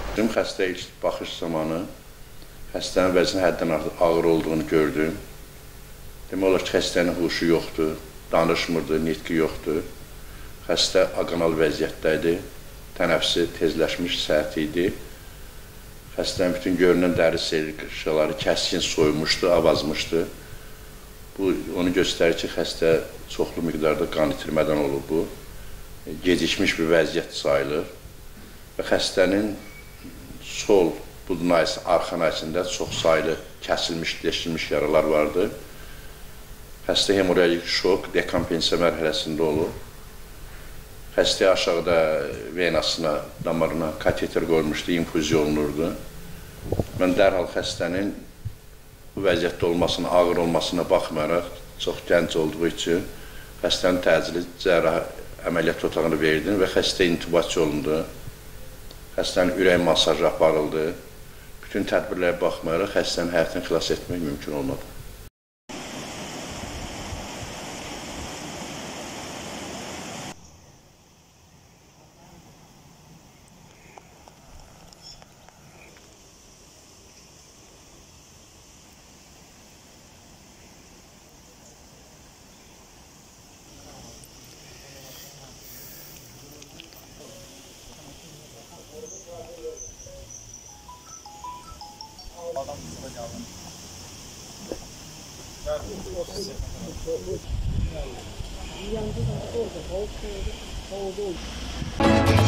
Bizim xəstə ilk baxış zamanı xəstənin vəzinin həddən artıq ağır olduğunu gördüm. Demək olar ki, xəstənin huşu yoxdur, danışmırdı, nitqi yoxdur. Xəstə aqanal vəziyyətdədir, tənəffüsü tezləşmiş, sərt idi. Xəstənin bütün görünən dəri qırışıqları kəskin soyumuşdu, avazmışdı. Bu, onu göstərir ki, xəstə çoxlu miqdarda qan itirmədən olub bu. Gecikmiş bir vəziyyət sayılır. Və xəstənin sol budun arxa nayəsində çox sayılı kəsilmiş, deşilmiş yaralar vardı. Xəstə hemorragik şok, dekompensiya mərhələsində olub. Xəstəyə aşağıda venasına, damarına kateter qoyulmuşdu, infuziya olunurdu. Mən dərhal xəstənin bu vəziyyətdə olmasına, ağır olmasına baxmayaraq, çox gənc olduğu üçün xəstənin təcili cərrahi əməliyyat otağını verdim və xəstə intubasiya olundu. Xəstənin ürək masajı aparıldı. Bütün tədbirlərə baxmayaraq xəstənin həyatını xilas etmək mümkün olmadı. Adam sıra geldi.